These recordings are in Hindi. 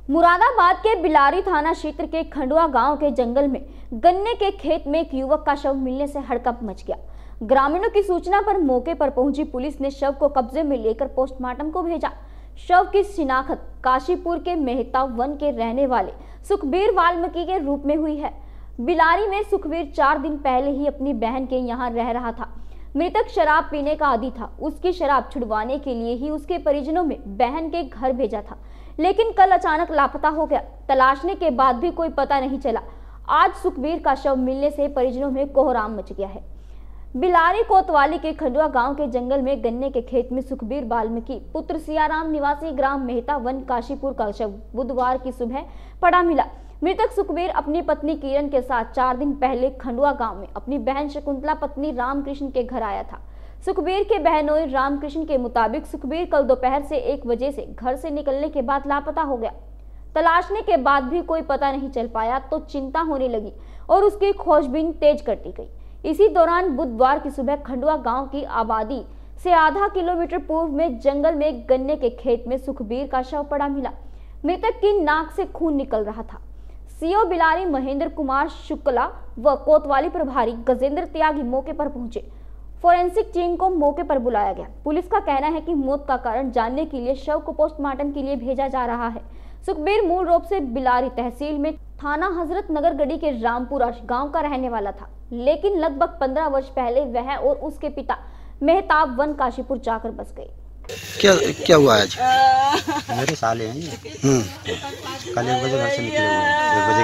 मुरादाबाद के बिलारी थाना क्षेत्र के खंडवा गांव के जंगल में गन्ने के खेत में एक युवक का शव मिलने से हड़कंप मच गया। ग्रामीणों की सूचना पर मौके पर पहुंची पुलिस ने शव को कब्जे में लेकर पोस्टमार्टम को भेजा। शव की शिनाख्त काशीपुर के मेहता वन के रहने वाले सुखबीर वाल्मीकि के रूप में हुई है। बिलारी में सुखबीर 4 दिन पहले ही अपनी बहन के यहाँ रह रहा था। मृतक शराब पीने का आदी था। उसकी शराब छुड़वाने के लिए ही उसके परिजनों में बहन के घर भेजा था, लेकिन कल अचानक लापता हो गया। तलाशने के बाद भी कोई पता नहीं चला। आज सुखबीर का शव मिलने से परिजनों में कोहराम मच गया है। बिलारी कोतवाली के खंडवा गांव के जंगल में गन्ने के खेत में सुखबीर वाल्मीकि पुत्र सियाराम निवासी ग्राम मेहता वन काशीपुर का शव बुधवार की सुबह पड़ा मिला। मृतक सुखबीर अपनी पत्नी किरण के साथ 4 दिन पहले खंडवा गांव में अपनी बहन शकुंतला पत्नी रामकृष्ण के घर आया था। सुखबीर के बहनोई रामकृष्ण के मुताबिक सुखबीर कल दोपहर से 1 बजे से घर से निकलने के बाद लापता हो गया। तलाशने के बाद भी कोई पता नहीं चल पाया तो चिंता होने लगी और उसकी खोजबीन तेज कर दी गई। इसी दौरान बुधवार की सुबह खंडवा गांव की आबादी से आधा किलोमीटर पूर्व में जंगल में गन्ने के खेत में सुखबीर का शव पड़ा मिला। मृतक की नाक से खून निकल रहा था। सीओ बिलारी महेंद्र कुमार शुक्ला व कोतवाली प्रभारी गजेंद्र त्यागी मौके पर पहुंचे। फोरेंसिक टीम को मौके पर बुलाया गया। पुलिस का कहना है कि मौत का कारण जानने के लिए शव को पोस्टमार्टम के लिए भेजा जा रहा है। सुखबीर मूल रूप से बिलारी तहसील में थाना हजरत नगर गढ़ी के रामपुरा गांव का रहने वाला था, लेकिन लगभग 15 वर्ष पहले वह और उसके पिता मेहताब वन काशीपुर जाकर बस गए। क्या हुआ आज? मेरे साले हैं ये। कल 1 बजे घर से निकले हुए 1 बजे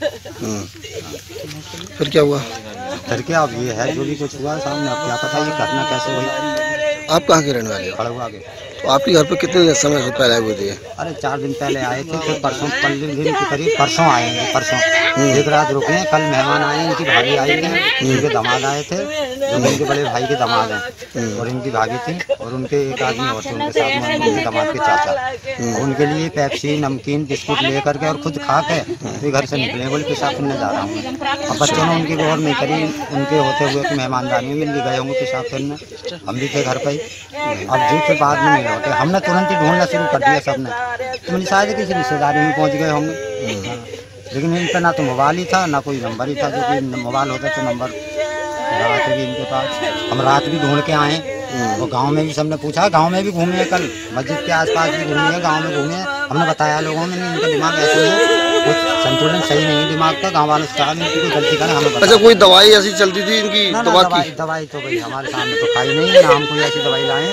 करीब। फिर क्या हुआ? फिर क्या अब ये है जो भी कुछ हुआ सामने, अब क्या पता ये घटना कैसे हुई। आप कहाँ के रहने वाले? खड़गवा के। तो आपके घर पे कितने समय से पहले हुए थे? अरे 4 दिन पहले आए थे, फिर परसों 15 दिन के करीब परसों आएंगे। परसों 1 रात रुके हैं। कल मेहमान आए, इनकी भाभी आई थी, इनके दामाद आए थे, जो इनके बड़े भाई के दामाद हैं, और इनकी भाभी थी और उनके एक आदमी और थे उनके साथ में, उनके दामाद के चाचा। उनके लिए पेप्सी नमकीन बिस्कुट लेकर के और खुद खा के फिर घर से निकले, बोले पेशाब करने जा रहा हूँ। अब बच्चों ने उनकी गौर नहीं करी, उनके होते हुए कि मेहमानदारी में मिल गए होंगे पेशाब करने। हम भी थे घर पर ही। अब जी फिर बाद में नहीं होते, हमने तुरंत ही ढूंढना शुरू कर दिया सबने। तो मुझे शायद किसी रिश्तेदारी में पहुँच गए होंगे, लेकिन इन पर ना तो मोबाइल ही था ना कोई नंबर ही था, जो कि मोबाइल होता तो नंबर लगाते भी इनके पास। हम रात भी ढूंढ के आए और गांव में भी सबने पूछा, गांव में भी घूमे हैं, कल मस्जिद के आसपास भी घूमे हैं, गांव में घूमे हैं। हमने बताया लोगों ने, इनका दिमाग ऐसे है, कुछ संतुलन सही नहीं है दिमाग का। गाँव वालों से कहा इनकी कोई गलती करें हमें। अच्छा, कोई दवाई ऐसी चलती थी इनकी? दवाई तो भाई हमारे सामने तो खाई नहीं है, ना हम कोई ऐसी दवाई लाए।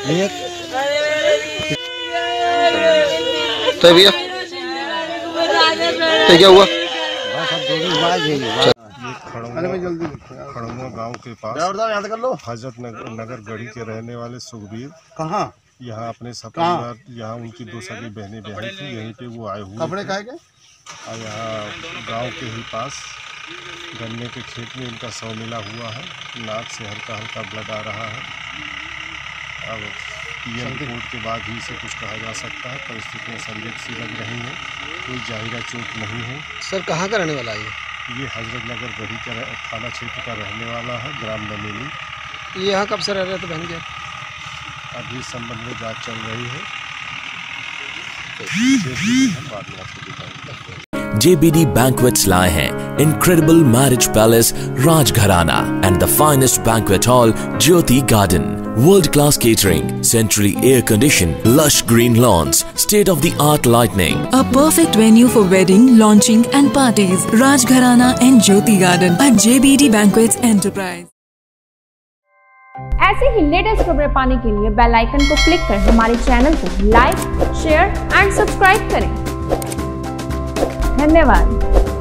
तो भैया तो क्या हुआ? बस अब जो भी हुआ यही हुआ। खड़गवा गांव के पास हजरत नगर गढ़ी के रहने वाले सुखबीर कहाँ यहाँ अपने परिवार, यहाँ उनकी 2 सगी बहनें बहन थी, यहीं पे वो आए हुए कपड़े खाए गए और यहाँ गांव के ही पास गन्ने के खेत में इनका शव मिला हुआ है। नाक से हल्का हल्का ब्लड आ रहा है। अब पीएम रिपोर्ट के बाद ही इसे कुछ कहा जा सकता है। परिस्थितियाँ संदिग्ध सी लग रही हैं, कोई जाहिरा चोट नहीं है। सर कहाँ का रहने वाला है ये हजरत नगर गढ़ी का थाना क्षेत्र का रहने वाला है, ग्राम बमेली। ये यहाँ कब से रह रहे थे बहन के? अभी इस संबंध में जांच चल रही है, बाद में आपको दिखाएंगे। JBD Banquets लाए हैं Incredible Marriage Palace Rajgharana and the finest banquet hall Jyoti Garden. World-class catering, centrally air-conditioned, lush green lawns, state-of-the-art lighting. A perfect venue for wedding, launching and parties. Rajgharana and Jyoti Garden at JBD Banquets Enterprise. ऐसे ही लेटेस्ट खबरें पाने के लिए बेल आइकन को क्लिक कर हमारे चैनल को लाइक, शेयर एंड सब्सक्राइब करें। धन्यवाद।